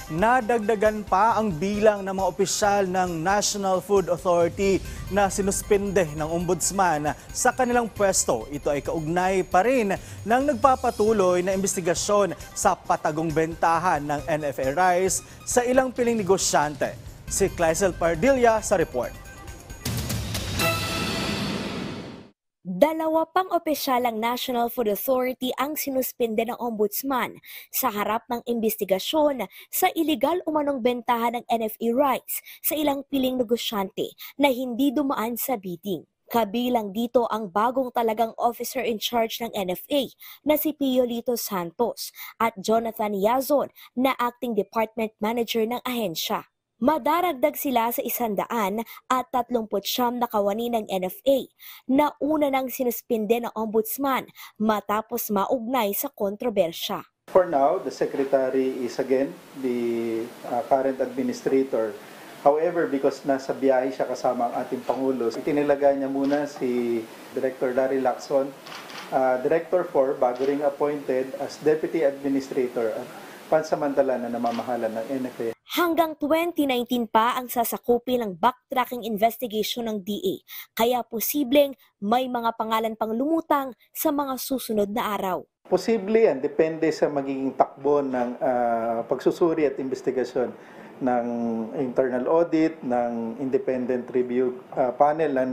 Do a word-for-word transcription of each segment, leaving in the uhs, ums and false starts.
Nadagdagan pa ang bilang ng mga opisyal ng National Food Authority na sinuspinde ng Ombudsman sa kanilang pwesto. Ito ay kaugnay pa rin ng nagpapatuloy na investigasyon sa patagong bentahan ng N F A rice sa ilang piling negosyante. Si Clysel Pardilla sa report. Dalawa pang opisyal ng National Food Authority ang sinuspinde ng Ombudsman sa harap ng investigasyon sa iligal umanong bentahan ng N F A rice sa ilang piling negosyante na hindi dumaan sa bidding. Kabilang dito ang bagong talagang officer in charge ng N F A na si Piolito Santos at Jonathan Yazon na acting department manager ng ahensya. Madaragdag sila sa isandaan at tatlumput siyam na kawani ng N F A na una nang sinuspinde ng Ombudsman matapos maugnay sa kontrobersya. For now, the Secretary is again the uh, current administrator. However, because nasa biyahe siya kasama ang ating Pangulo, itinilagay niya muna si Director Larry Lacson, uh, Director four, bago ring appointed as Deputy Administrator at pansamantala na namamahala ng N F A. Hanggang twenty nineteen pa ang sasakupin ng backtracking investigation ng D A, kaya posibleng may mga pangalan pang lumutang sa mga susunod na araw. Posible yan, depende sa magiging takbo ng uh, pagsusuri at investigasyon ng internal audit, ng independent review uh, panel na,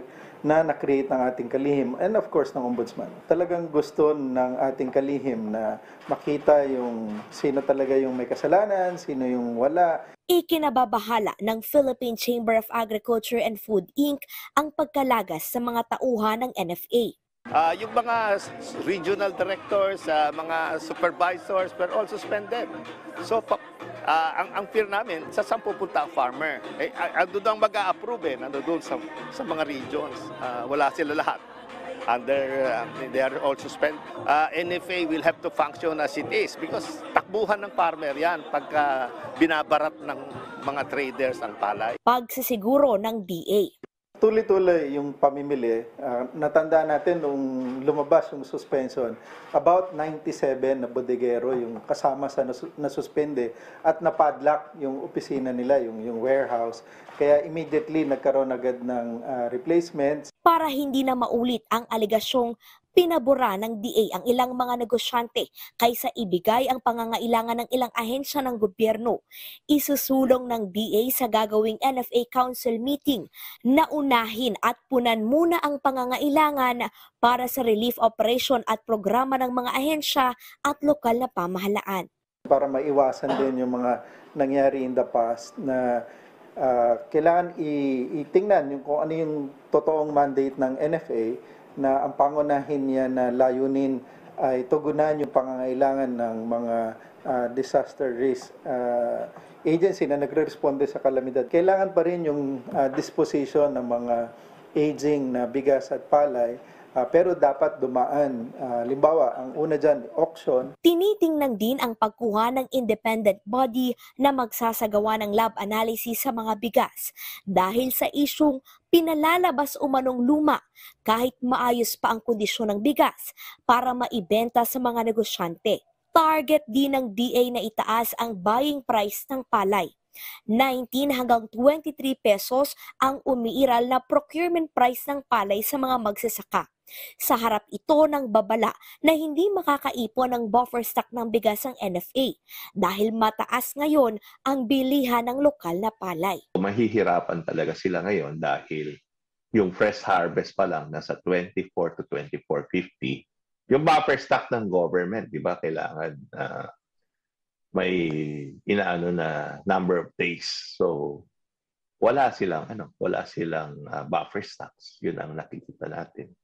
na na-create ng ating kalihim, and of course ng Ombudsman. Talagang gusto ng ating kalihim na makita yung sino talaga yung may kasalanan, sino yung wala. Ikinababahala ng Philippine Chamber of Agriculture and Food Incorporated ang pagkalagas sa mga tauhan ng N F A. Uh, yung mga regional directors, uh, mga supervisors were all suspended. So, uh, ang, ang fear namin, sa saan pupunta ang farmer? Eh, ando doon mag-a-approve eh, nando doon sa, sa mga regions. Uh, wala sila lahat. Under, uh, they are all suspended. Uh, N F A will have to function as it is because takbuhan ng farmer yan pagka binabarat ng mga traders ang palay. Pagsisiguro ng D A. Tuloy-tuloy yung pamimili. Uh, natanda natin nung lumabas yung suspension, about ninety-seven na bodegero yung kasama sa nasuspende at napadlock yung opisina nila, yung, yung warehouse. Kaya immediately nagkaroon agad ng uh, replacements. Para hindi na maulit ang aligasyong pinabura ng D A ang ilang mga negosyante kaysa ibigay ang pangangailangan ng ilang ahensya ng gobyerno, isusulong ng D A sa gagawing N F A Council meeting na unahin at punan muna ang pangangailangan para sa relief operation at programa ng mga ahensya at lokal na pamahalaan. Para maiwasan din yung mga nangyari in the past na uh, kailangan itingnan yung kung ano yung totoong mandate ng N F A na ang pangunahin niya na layunin ay tugunan yung pangangailangan ng mga uh, disaster risk uh, agency na nagre-responde sa kalamidad. Kailangan pa rin yung uh, disposition ng mga aging na bigas at palay, uh, pero dapat dumaan. Uh, limbawa, ang una dyan, auction. Tinitingnan din ang pagkuha ng independent body na magsasagawa ng lab analysis sa mga bigas dahil sa isyung pinalalabas umanong luma kahit maayos pa ang kondisyon ng bigas para maibenta sa mga negosyante. Target din ng D A na itaas ang buying price ng palay. nineteen hanggang twenty-three pesos ang umiiral na procurement price ng palay sa mga magsasaka. Sa harap ito ng babala na hindi makakaipon ng buffer stock ng bigas ang N F A dahil mataas ngayon ang bilihan ng lokal na palay. Mahihirapan talaga sila ngayon dahil yung fresh harvest pa lang nasa twenty-four to twenty-four fifty. Yung buffer stock ng government, di ba, kailangan uh, may inaano na number of days. So wala silang ano, wala silang uh, buffer stocks. Yun ang nakikita natin.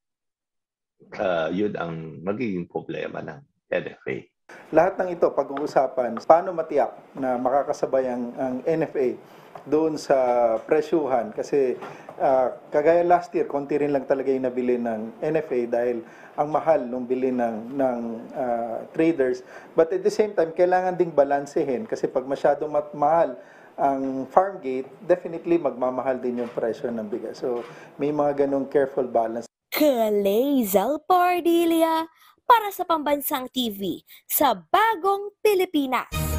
Uh, yun ang magiging problema ng N F A. Lahat ng ito pag-uusapan, paano matiyak na makakasabay ang, ang N F A doon sa presyuhan kasi uh, kagaya last year, konti rin lang talaga yung nabili ng N F A dahil ang mahal nung bili ng, ng uh, traders. But at the same time, kailangan ding balansehin kasi pag masyadong mahal ang farm gate, definitely magmamahal din yung presyo ng bigas. So may mga ganong careful balance. Clysel Pardilla para sa Pambansang T V sa Bagong Pilipinas.